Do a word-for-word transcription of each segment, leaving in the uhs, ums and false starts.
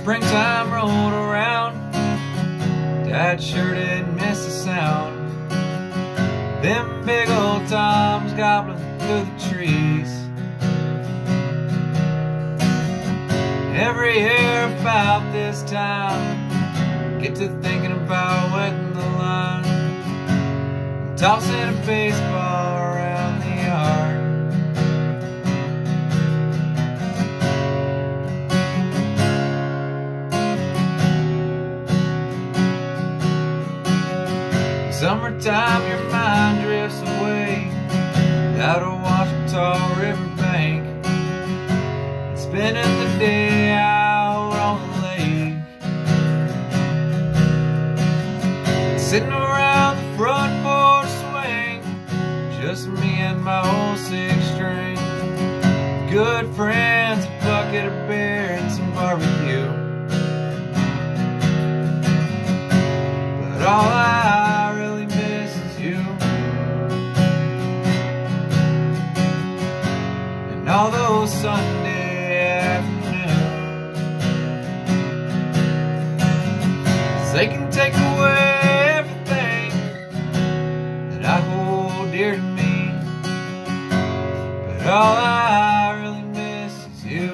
springtime rolled around, Dad sure didn't miss a sound. Them big old toms gobbling through the trees. Every year about this time, get to thinking about wetting the line and tossing a baseball around the yard. Summertime, your mind drifts away out of Washita riverbank, spending the day out on the lake, sitting around the front porch swing, just me and my old six string, good friends, a bucket of beer and some barbecue. But all I really miss is you, and all those Sunday afternoons. They can take away everything that I hold dear to me, but all I really miss is you.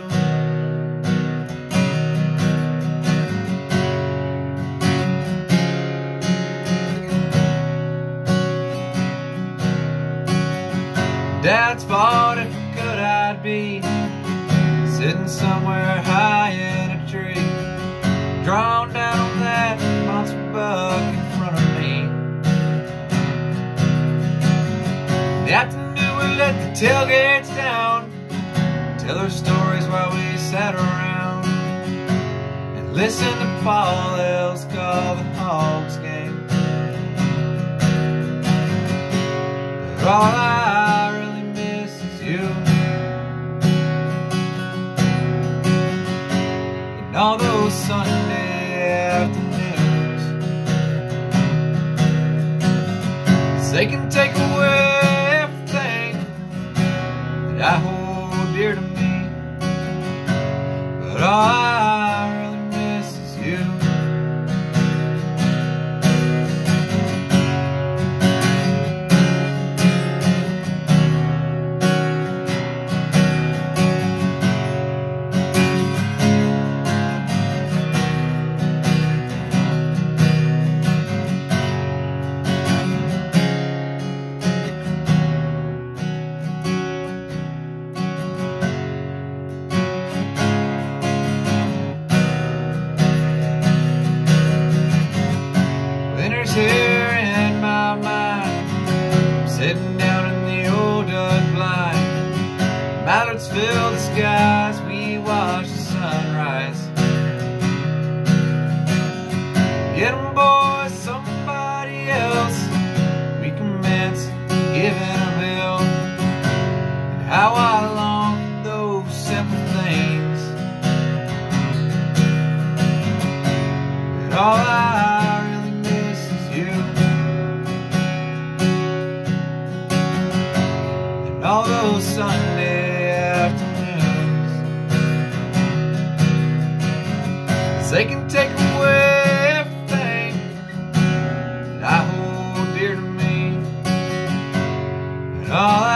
Dad's thought if I could I'd be sitting somewhere high in a tree, drawn down on that monster buck in front of me. In the afternoon we let the tailgates down, tell our stories while we sat around and listened to Paul L's call the Hogs game. But all I really miss is you, and all those Sunday afternoons. 'Cause they can take away everything that I hold dear to me, but all I really miss is you. Here in my mind, I'm sitting down in the old Dud blind. Mallards fill the skies, we watch the sunrise. Get 'em boys, somebody else. We commence giving a bill, and how I long for those simple things. And all I all those Sunday afternoons. 'Cause they can take away everything that I hold dear to me, and all I